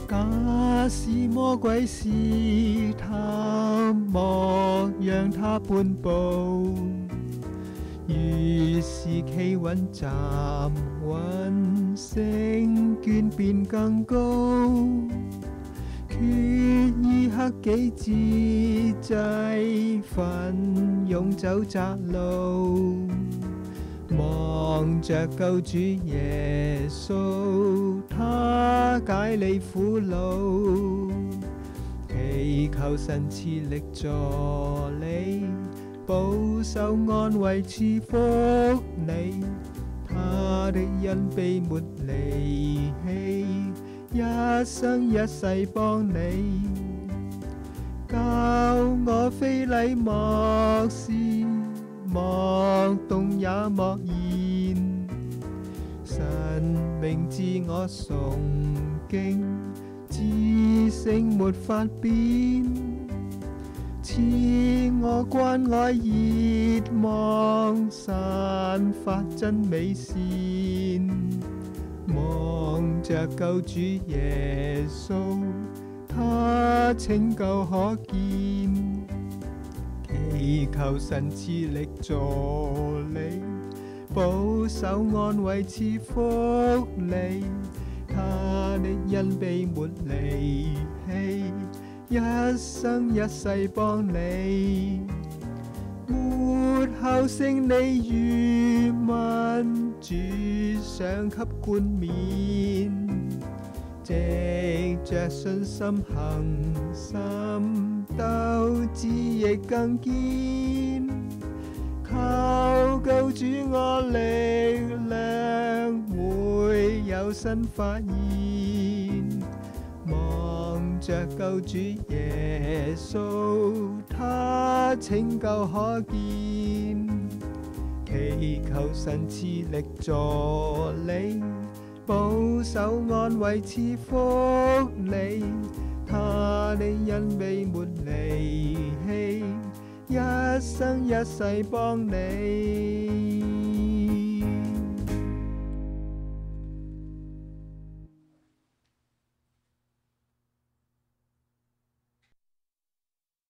假使魔鬼試探，莫讓他半步。於是企穩站穩，勝券便更高。決意克己自制，奮勇走窄路。望着救主耶穌，他解你苦惱，祈求神賜力助你，保守安慰賜福你，他的恩庇沒離棄，一生一世幫你，教我非禮莫視，莫動也莫言，神名自我崇敬，至聖沒法變，賜我關愛熱望，散發真美善，望着救主耶穌，他拯救可見。祈求神賜力助你，保守安慰賜福你，他的恩庇沒離棄，一生一世幫你。末後勝利如民，主賞給冠冕，藉着信心行心，鬥志亦更堅。靠救主我力量，會有新發現。望着救主耶穌，他拯救可見。祈求神賜力助你，保守安慰賜福你，他的恩庇沒離棄，一生一世幫你。